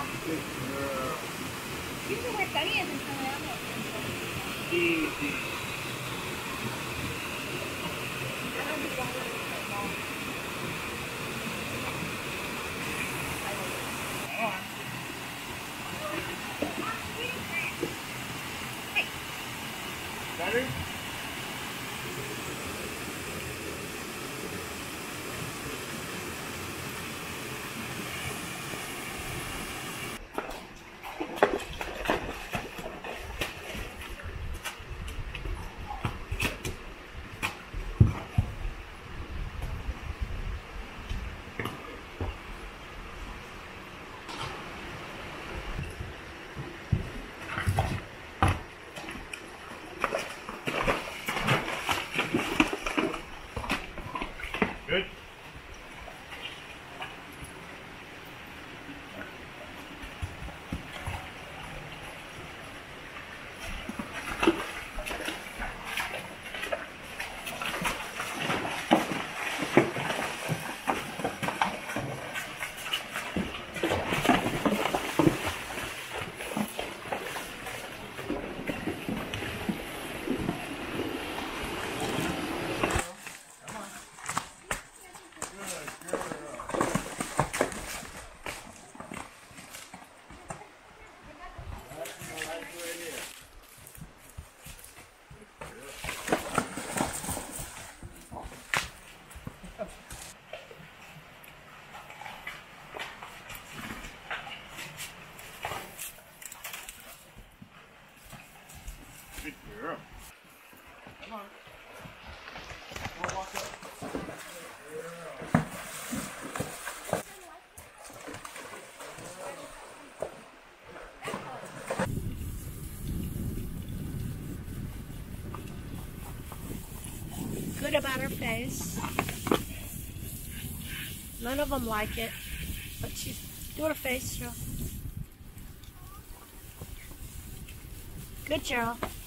Good girl. Siempre me estaría enseñando. Sí, sí. Better? Good. Good girl. Come on. Come on, walk up. Good about her face. None of them like it, but she's doing her face, Cheryl. Good, Cheryl.